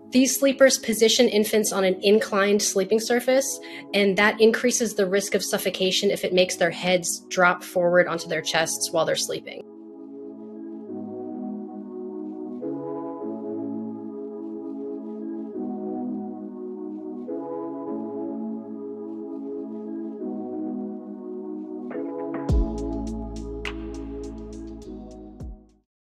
These sleepers position infants on an inclined sleeping surface, and that increases the risk of suffocation if it makes their heads drop forward onto their chests while they're sleeping.